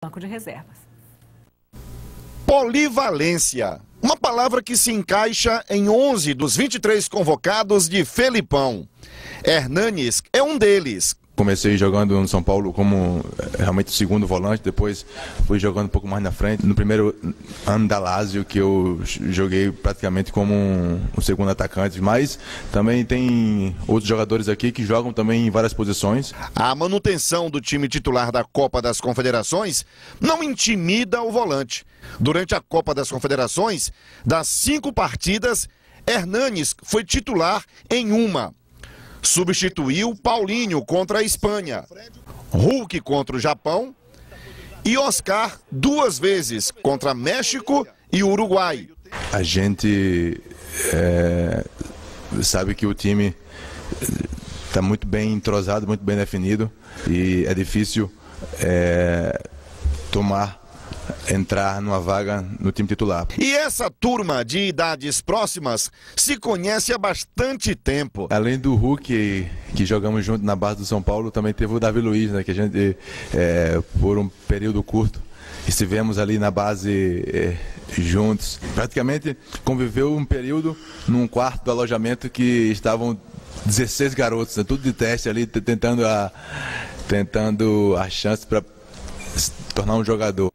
banco de reservas. Polivalência, uma palavra que se encaixa em 11 dos 23 convocados de Felipão. Hernanes é um deles. Comecei jogando no São Paulo como realmente segundo volante, depois fui jogando um pouco mais na frente. No primeiro ano da Lazio, que eu joguei praticamente como um segundo atacante, mas também tem outros jogadores aqui que jogam também em várias posições. A manutenção do time titular da Copa das Confederações não intimida o volante. Durante a Copa das Confederações, das 5 partidas, Hernanes foi titular em uma. Substituiu Paulinho contra a Espanha, Hulk contra o Japão e Oscar 2 vezes contra México e Uruguai. A gente sabe que o time está muito bem entrosado, muito bem definido e é difícil entrar numa vaga no time titular. E essa turma de idades próximas se conhece há bastante tempo. Além do Hulk, que jogamos junto na base do São Paulo, também teve o Davi Luiz, né, que a gente, por um período curto, estivemos ali na base juntos. Praticamente conviveu um período num quarto do alojamento que estavam 16 garotos, né, tudo de teste ali, tentando a chance para se tornar um jogador.